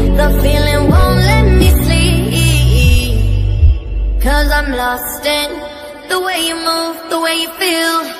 The feeling won't let me sleep, 'cause I'm lost in the way you move, the way you feel.